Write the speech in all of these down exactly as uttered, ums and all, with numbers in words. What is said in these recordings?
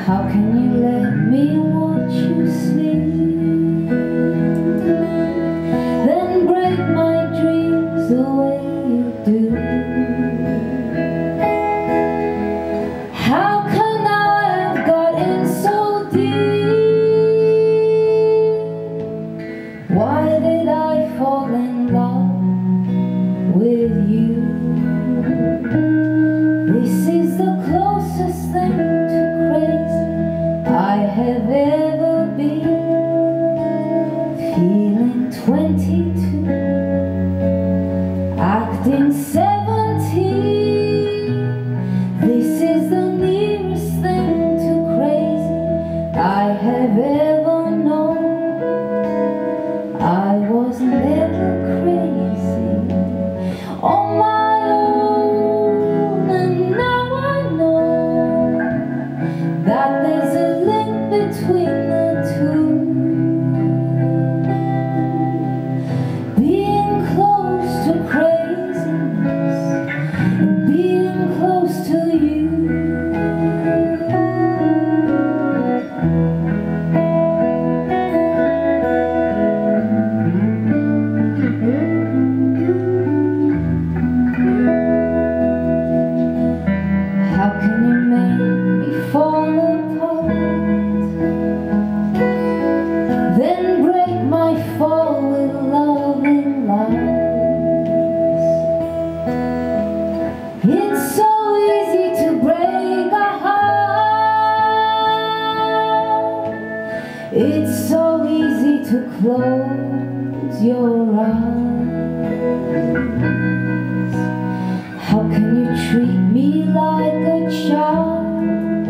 How can you let me watch you sleep, then break my dreams the way you do? How can I have gotten so deep? Why did I fall in love with you? This is the closest thing to crazy I have ever been. Feeling twenty-two, acting seventeen. This is the nearest thing to crazy I have ever known. I was never crazy on my own, and now I know that there's a link between the two. Being close to craziness and being close to you. How can you make me fall apart, then break my fall with loving lies? It's so easy to break a heart. It's so easy to close your eyes. How can you treat me like a child,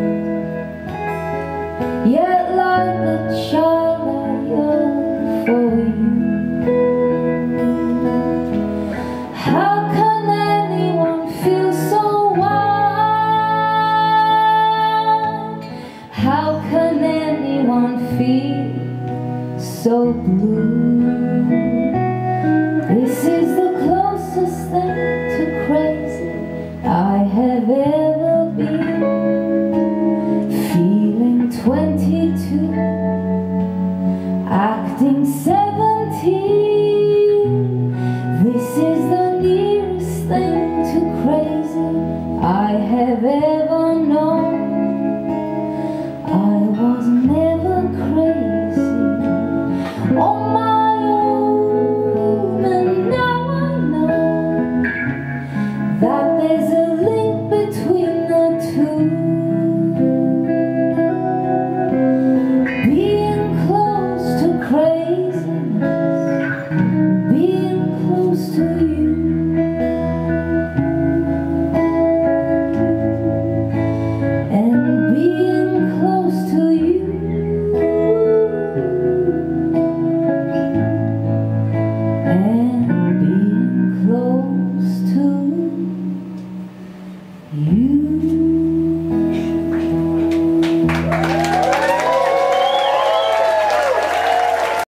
yet like a child I yearn for you? How can anyone feel so wild? How can anyone feel so blue?